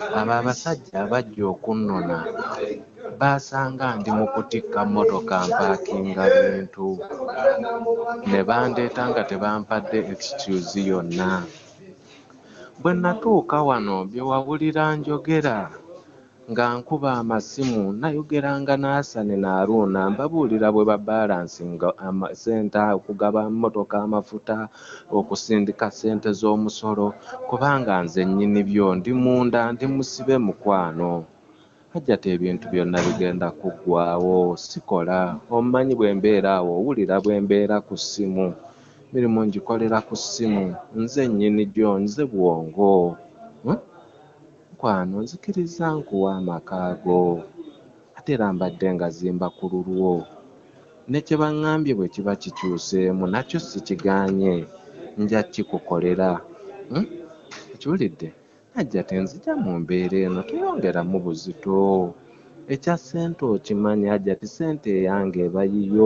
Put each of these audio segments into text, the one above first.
abo abasajja abajja okunnona basanga ndi mu kutikka mmotoka mpaakinga bintu ne bandeeta nga tebampadde excuse yonna. Bwe natuuka wano bye wawulira njogera nga nkuba amasimu nayogeranga n'Asane n'Aruuna mbabuulira bwe babalansinga sente okugaba mmotoka amafuta okusindika sente z'omusolo kubanga nze nnyini byo ndi munda ndi musibe mukwano. Hajjati ebintu byonna bigenda kuggwaawo sikola omumanyi bwe mbeera awo owulira bwe mbeera ku ssimu mirimu ngikolera ku ssimu nze nnyini gyo nze bwongo. Mukwano nzikiriza nkuwa amakaago ate era mbadde nga zimba ku lulwo ne kye baŋŋambye bwe kiba kikyuseemu nakyo sikigaanye nja kikukolera. Ekiwulidde Hajjati nzija mu mbeera eno toyongeramu buzito. Ekya ssente okimanyi Hajjati sente eyange eba yiyo.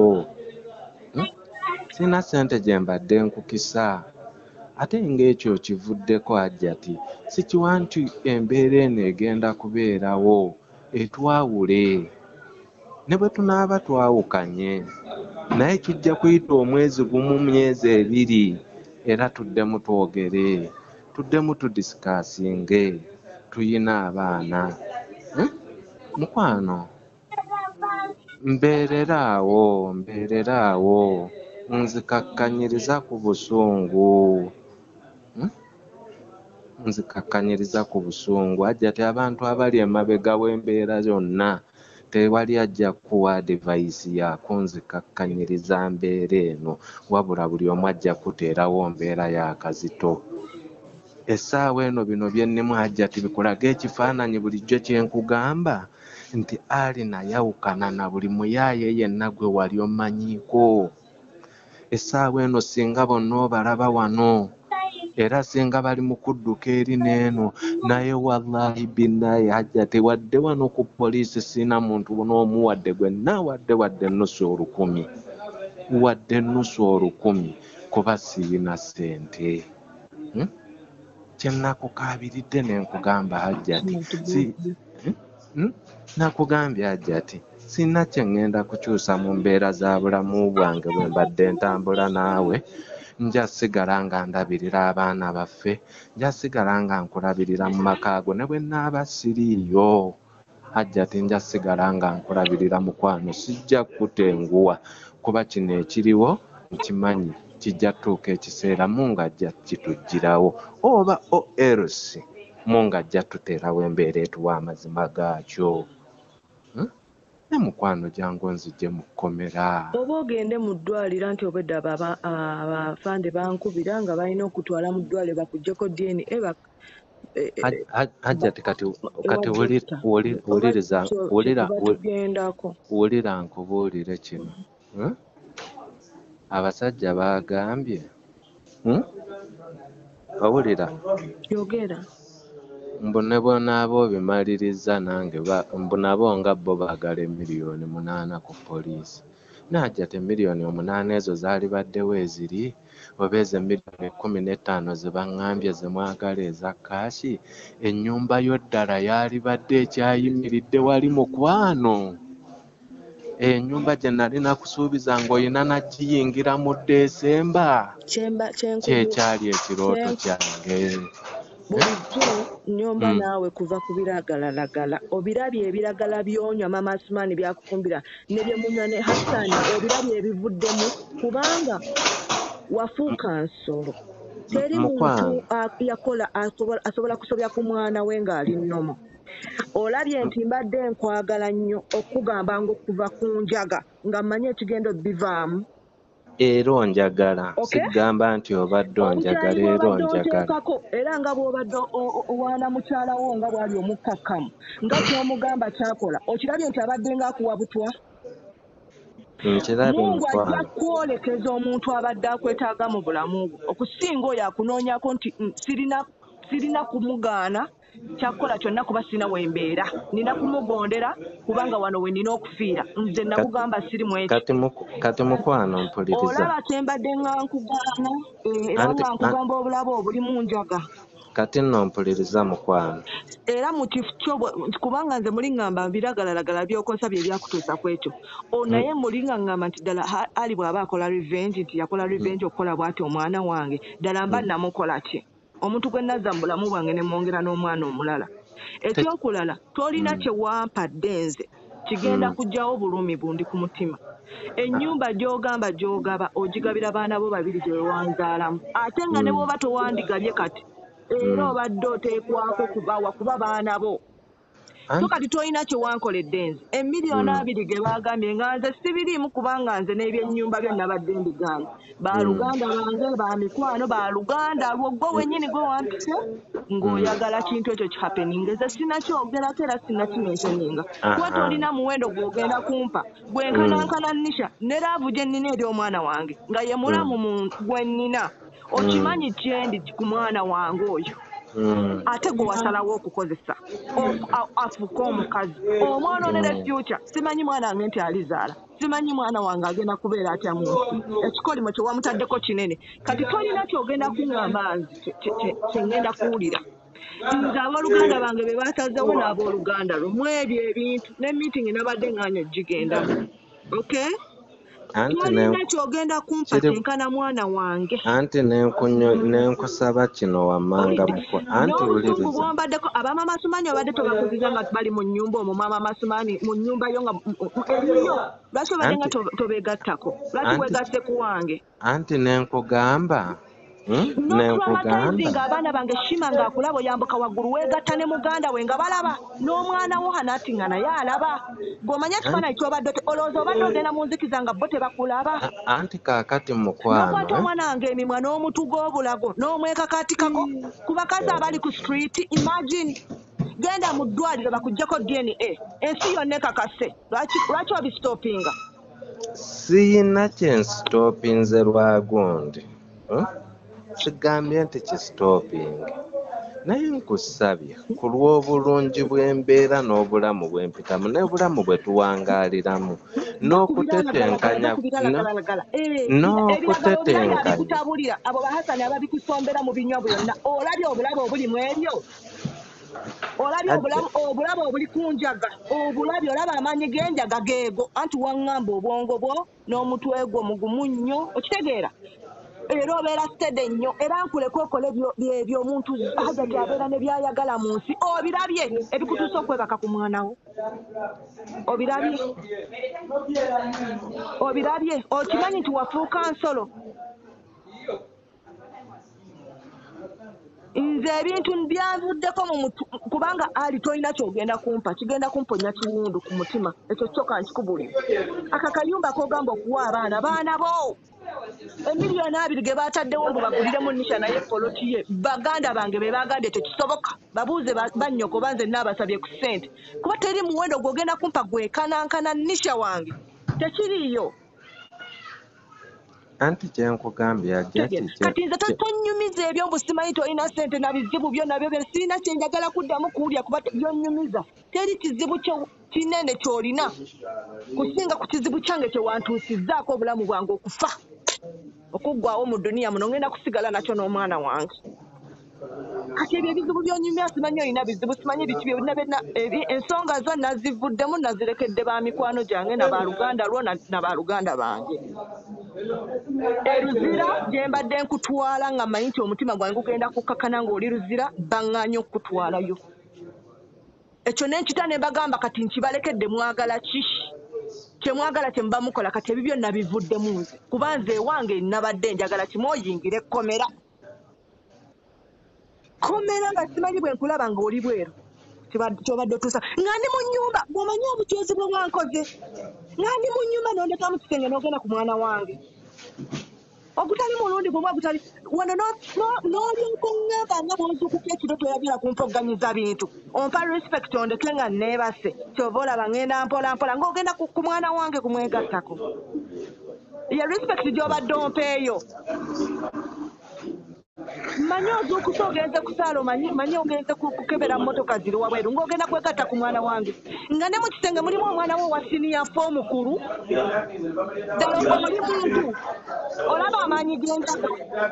Sina ssente gye mbadde nkukisa ate ng'ekyo kivuddeko Hajjati sikiwa nti embeera eno egenda kubeerawo etwawule ne bwe tunaaba twawukanye naye kijja kuyita omwezi gumu myezi ebiri era tuddemu twogere tuddemu tudisikasinge tuyina abaana. Mukwano mbeerera awo nzikakkanyiriza ku busungu. Nzikakkanyiriza ku busungu Hajjati abantu abali emabega w'embeera yonna tewali ajja kuwa adivayisi yakunzikakkanyiriza mbeera eno wabula buli omu ajja kuteerawo mbeera yakazito. Essaawa eno bino byennemu Hajjati bikulaga ekifaananyi bulijjo kye nkugamba nti ali nayawukana na buli muyaaye yenna gwe wali omanyiiko. Essaawa eno singa bonna obalaba wano era singa bali mu kudduka eri n'eno naye wallahi billahi Hajjati wadde wano ku poliisi sina muntu n'omu wadde gwenna wadde ennusu olukumi kuba sirina ssente. Kye nakukaabiridde ne nkugamba Hajjati nakugambye Hajjati sina kye ŋŋenda kukyusa mu mbeera za bulamu bwange bwe mbadde ntambula naawe. Nja sigala nga ndabirira abaana baffe nja sigala nga nkulabirira mu makaago ne bwe nnaaba siriiyo Hajjati nja sigala nga nkulabirira mukwano sijja kutenguwa kuba kino ekiriwo nkimanyi kijja tuuka ekiseera Mungu ajja kituggyirawo oba OLC Mungu ajja tuteerawo embeera etuwa amazima gaakyo. Ne mukwano jangu nzije mu kkomera. Oba ogende mu ddwaliro anti obwedda abafande bankubira nga balina okutwala mu ddwaliro bakuggyeko DNA. Hajjati kati wulira nkubuulire kino. Abasajja bagambye owulira yogera mbu ne bonaaba obimaliriza nange mbu nabo nga bo baagala emiliyoni 8 ku poliisi. Hajjati emiliyoni 8 ezo zaali baddewo eziri oba ezo emiliyoni 15 ze baŋŋambye ze mwagala eza kaashi ennyumba yo ddala yaali badde ekyayimiridde wali mukwano. Ennyumba gye nali nakusuubiza ng'olina nagiyingira mu Desemba kyekyali ekirooto kyange. Bulijjo nnyomba naawe kuva ku biragalalagala obirabye ebiragala by'onywa Mama Asumani byakufumbira ne bye munywa ne Hassan obirabye ebivuddemu kubanga wafuuka nsolo. Teri muntu yakola asobola kusobya ku mwana we ng'ali nnomo. Olabye nti mbadde nkwagala nnyo okugamba ng'okuva ku njaga nga mmanyi ekigendo bivaamu. Era onjagala sigamba nti obadde onjagala era onjagala era nga bw'obadde owaana mukyala wo nga bw'ali omukkakkamu nga ky'omugamba kyakola okirabye nti abadde ng'akuwa butwa. Mungu ajja kwolekeza omuntu abadde akwetaaga mu bulamu bwo okusinga oyo akunoonyako nti sirina kumugaana kyakukola kyonna kuba sirina wembeera nina kumugondera kubanga wano we nina okufiira nze nakugamba siri mwekyo. Kati mukwano mpuliriza olaba tembadde nga nkugaana era nga nkugamba obulabe obuli mu njaga. kati nno mpuliriza mukwano. Era mu kifo kyo kubanga nze muli ŋŋamba mbiragalalagala byokosa bye byakutuusa ku ekyo naye muli ŋŋamba nti ddala ali bw'aba akola revenge nti yakola revenge okukola bw'ati omwana wange ddala mba namukola ki omuntu gwe nazza mu bulamu bwange ne mwongera n'omwana omulala. Ekyokulala tolina kye wampadde nze kigenda kuggyawo bulumi bundi ku mutima. Ennyumba gy'ogamba gy'ogaba ogigabira baana bo babiri gye wanzaalamu ate nga ne bw'oba towandigabye kati era obadde oteekwako kubawa kuba baana bo. So kati tolina kye wankoledde nze $2,000,000 ge baagambye nga nze sibiriimu kubanga nze n'ebyennyumba byonna badde mbigaanye baaluganda bange bamikwano baaluganda lwo gwe wennyini gwe wampise ng'oyagala kintu ekyo kihappening nze sinakyogerako era sinakimentioninga kuba tolina muwendo gw'ogenda kumpa gwenkanankana Nisha ne laavu gye nnina eri omwana wange nga ye mulamu gwe nnina okimanyi kyendi ku mwana wange oyo ate gwe wasalawo okukozesa afuuka omukazi omwononera future. Simanyi mwana wange nti alizaala simanyi mwana wange agenda kubeera atya mu nsi ekikolimo kye wamutaddeko kinene kati tolina kyogenda kuŋŋamba kyengenda kuwulira nze abooluganda bange be baasazewo n'abooluganda lwo mu ebyo ebintu ne meeting nabadde ŋŋanya ogigendamu. Okay? Tolina kyogenda kumpa kenkana mwana wange. Anti nenkusaba kino wammanga mukwa. Anti uliriza. Bwombaddeko abama Masumaani obadde tobakuziza nga bali mu nnyumba omwo mama Masumaani mu nnyumba yo nga eriyo. Lwaki obadde nga tobeegattako? Lwaki weegatte ku wange? Anti nenkugamba. Nga abaana bange shima ng'akulaba oyambuka waggulu weegatta ne muganda we nga balaba n'omwana wo hanaati nga naye alaba gw'omanya ekifaananyi ky'obadde olowooza obadde ogenda mu nzikiza nga bo tebakulaba. Anti kaakati mukwano nokwata omwana wange emimwa n'omutu gw'obulago n'omwekakaatikako ku bakazi abali ku street. Imagine genda mu ddwaliro bakuggyako DNA ensi yonna ekakase. Lwaki obistopinga? Siyina kyensitopinze lwagundi. Sigambye nti kisitoping naye nkusabye ku lw'obulungi bw'embeera n'obulamu bw'empitamu n'obulamu bwe tuwangaaliramu n'okutetenkanya abo bahasani ababikusombera mu binywa byonna olabye obulamu obuli mu ebyo olabye obulamu obuli ku njaga obulabye olaba amaanyi g'enjaga geego anti waŋŋamba obwongo bwo n'omutwe gwo mugumu nnyo okitegeera era obeera stede nnyo era nkuleka okole ebyo omuntu Hajji abeera ne byayagala mu nsi obirabye ebikutuusa okwebaka ku mwana wo obirabye okimanyi nti wafuuka nsolo. Nze ebintu byanvuddeko kubanga ali tolina kyogenda kumpa kigenda kumponya kiwundu ku mutima ekyo kyokka nkikubulira. Akakayumba k'ogamba okuwa abaana bo $2,000,000 ge baataddewo mbu baguliremu Nisha naye poloti ye baganda bange be bagambye tekisoboka babuuze bannyoko banze naabasabye ku ssente kuba teri muwendo gw'ogenda kumpa gwekanankana Nisha wange tekiriiyo. Anti kyenkugambye kati nze tonnyumiza ebyo mbu simanyi tolina ssente na bizibu byonna byo sirina kyenjagala kuddamu kuwulya kuba byonnyumiza. Teri kizibu kinene ky'olina kusinga ku kizibu kyange kye wantuusizzaako obulamu bwange okufa okuggwawo mu duniya muno ngenda kusigala nakyo n'omwana wange. Kati ebyo ebizibu by'onyumya simanyi olina bizibu simanyi biki byonna ensonga zo nazivuddemu nazirekedde ba mikwano gyange n'abaluganda lwo n'abaluganda bange. Eruzira gye mbadde nkutwala nga mmanyi nti omutima gwange gugenda kukkakana ng'oli Luzira baŋŋaanye okukutwalayo. Ekyo ne nkita ne mbagamba kati nkibalekedde mwagala ki? Kye mwagala kye muba mukola kati ebyo byonna bivuddemu nze kuba nze ewange nabadde njagala kimu oyingire komera nga simanyi bwe nkulaba nga oli bweru kyobadde otuusa nga ndi mu nnyumba bw'omanyi obutyozi bwe bwankoze nga ndi mu nnyumba n'ondeka mu kisenge n'ogenda ku mwana wange ogutali mulundi gumwe ogutali wano n'olyoka oŋŋamba nga bw'ozuukuka ekiro toyagala kumpogganyiza bintu ompa respect ondeke nga neebase kyova olaba ŋŋenda mpolampola ng'ogenda ku mwana wange kumwegattako ye respect gy'obadde ompeeyo. manyi ozuukusa ogenze ku saalo manyi ogenze kukebera mmotoka ziri wabweru ng'ogenda kwegatta ku mwana wange nga ne mu kisenge mulimu omwana we wa siniya fo omukulu ddala oli muntu olaba amaanyi g'enjaga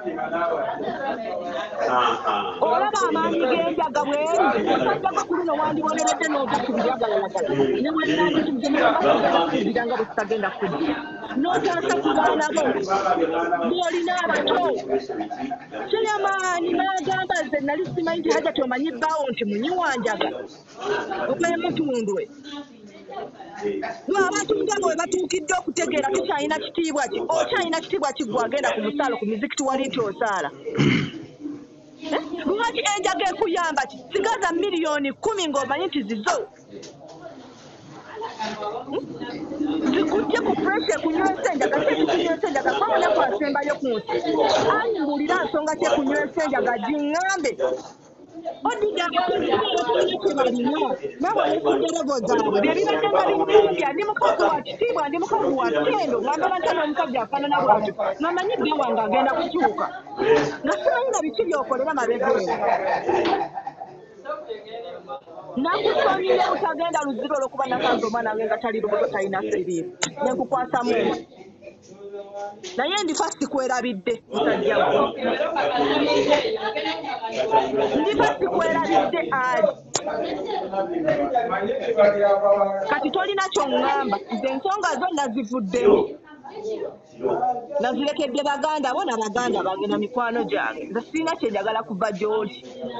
bweri omusajja gwe ku luno wandiboneredde n'oja ku biragalalagala ne bwenandikugenda nga bwe kitagenda kuddira n'otaasa ku baana bo bw'olina abato kyeyamaanyi n'agamba nze nali simanyi nti Hajjati omanyi bbaawo nti munyiwanjaga ogw'emutundwe abantu nga bwe batuukidde okutegeera tukyalina kitiibwa ki okyalina kitiibwa ki gwe agenda ku musaalo ku mizikiti wali nti osaala lwaki enjaga ekuyamba ki sigaza miliyoni 10 ng'omanyi nti zizo zikujje ku puresha ekunywesa enjaga kyekikunywesa enjaga kwawona kwasembayo ku nsi ayimbulira nsonga kyekunywesa enjaga giŋŋambe odidde abakozi balina kye balina naawe nesinjerevo zaabwe byebibadde nga binyumbya ndi mukazi wa kitiibwa ndi mukazi wa ttendo ngambala nta n'omusajja afaanana bwatyo ngamanyi bbe wange agenda kukyuka nga simanyi na biki byokolera mabegeewo nakusomire butagenda luziro olwokuba nasanze omwana wange nga tali lubuto talina siriimu nenkukwasamu naye ndi fasti kwerabidde musajja ndi fasti kwerabidde ali kati tolina ky'oŋŋamba nze ensonga zo nazivuddemu nazirekedde baganda bo na baganda bange na mikwano gyange nze sirina kyenjagala kuva gy'oli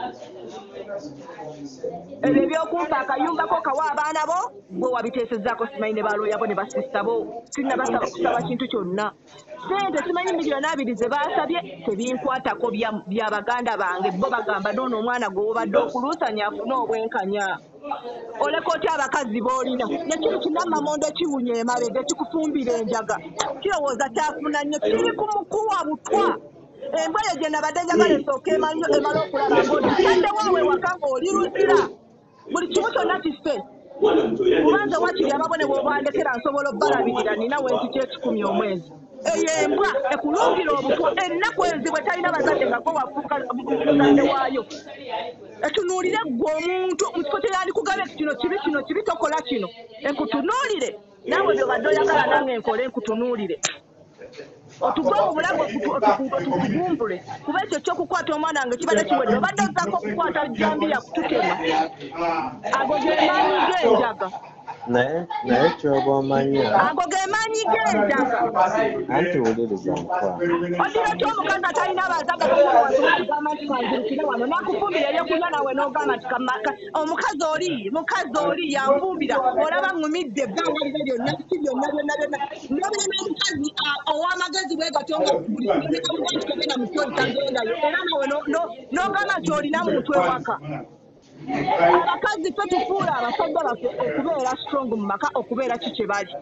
ebyo ebyokumpa akayumbako kawa abaana bo gwe wabiteesezzaako simanyi ne balooya bo ne basista bo sirina basaba kusaba kintu kyonna sente simanyi miliyoni 2 ze baasabye tebinkwatako bya baganda bange bo bagamba noono omwana gwe wobadde okuluusanya afune obwenkanya oleka otya abakazi b'olina nekino kinammamondo kiwunya emabega ekikufumbira enjaga kirowooza kyafuna nnyo kiri ku mukuwa butwa embwayo gye nabadde njagala esooka emala okulaba ng'olitadde waawe waka ng'oli luzira buli kimu kyonna kife kubanza wakiri ababone bw'obandekera nsobola obbalabirira nina wentiki 10 omwezi eyo embwa ekulungira obutwa ennaku enzi bwe talina bazadde nga gwe wafuuka muzadde waayo etunuulire ggwe omuntu mu kifo kyeyandikugaba kino kibi tokola kino enkutunuulire naawe byobadde oyagala nange enkole enkutunuulire otugwe mu bulago otugumbule kuba ekyo ky'okukwata omwana wange kibadde kiwedde obadde ozzaako okukwata jambiya kututema ago ge maanyi g'enjaga naye kyoba omanyi ago ge maanyi g'enjaga anti wuliriza mukwano odira ty omukazi atalina abazaga gamba nti kanzirukire wano nakufumbira ebyokunywa nawe n'ogamba nti mukazi oli yanfumbira olaba ŋŋumidde ebbanga lire lyonna biki byonna nobira n'omukazi ow'amagezi bwe gatyo nga buli nti kagenda mu kyoli tagendayo era nawe n'ogamba nti olina muntu ewaka abakazi ffe tufuula abasajja baffe okubeera strong mu maka okubeera ki kye bali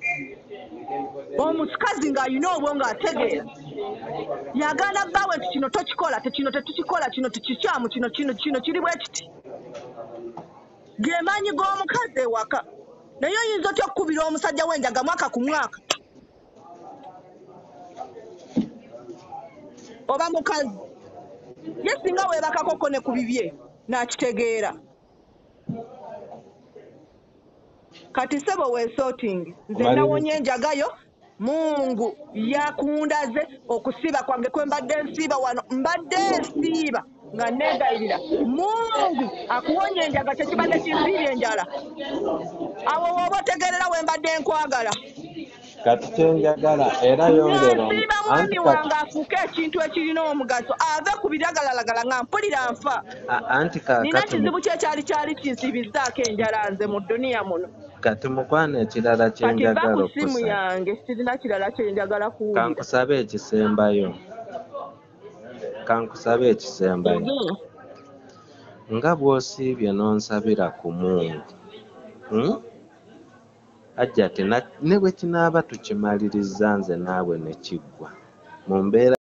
omukazi ng'alina obwo ng'ategeera yagaana bbaawe nti kino tokikola tekino tetukikola kino tikikyamu kino kiri bwe kiti ge maanyi g'omukazi ewaka naye oyinza otya okukubira omusajja w'enjaga mwaka ku mwaka oba mukazi ye singa weebakakoko ne ku bibye n'akitegeera kati sebo weesootingi nze nawonye enjagayo mungu yakundaze okusiiba kwange kwe mbadde nsiiba wano mbadde nsiiba nga neegayirira mungu akuwonya enjaga kyekibadde kinsiibye enjala awo wooba otegeerera we mbadde nkwagala kati kyenjagala era yongera nsiiba mwami wange afuuke ekintu ekirina omugaso ave ku biragalalagala nga mpulira nfa anti nina kizibu kyali kinsiibizzaako enjala nze mu duniya muno kati mukwana ekirala kyenjagala okusa simu yange sirina kirala kyenjagala kuwulira kankusabe ekisembayo nga bw'osiibye n'onsabira ku Mungu Hajjati ne bwe kinaaba tukimaliriza nze naawe ne kiggwa mu mbeera